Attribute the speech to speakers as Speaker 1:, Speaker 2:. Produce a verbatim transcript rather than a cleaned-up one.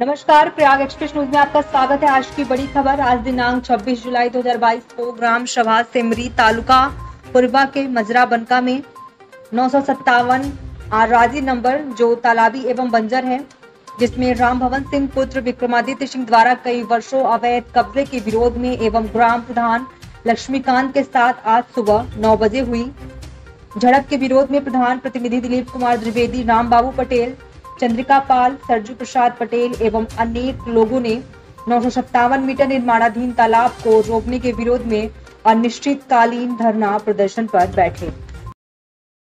Speaker 1: नमस्कार, Prayag express news में आपका स्वागत है। आज की बड़ी खबर। आज दिनांक छब्बीस जुलाई दो हज़ार बाईस को ग्राम सभा सिमरी तालुका पुरबा के मजरा बनका में नौ सौ सत्तावन आराजी नंबर जो तालाबी एवं बंजर है, जिसमें राम भवन सिंह पुत्र विक्रमादित्य सिंह द्वारा कई वर्षों अवैध कब्जे के विरोध में एवं ग्राम प्रधान लक्ष्मीकांत के साथ आज सुबह नौ बजे हुई झड़प के विरोध में प्रधान प्रतिनिधि दिलीप कुमार द्विवेदी, राम बाबू पटेल, चंद्रिका पाल, सरजू प्रसाद पटेल एवं अनेक लोगों ने नौ सौ सत्तावन मीटर निर्माणाधीन तालाब को रोकने के विरोध में अनिश्चितकालीन धरना प्रदर्शन पर बैठे।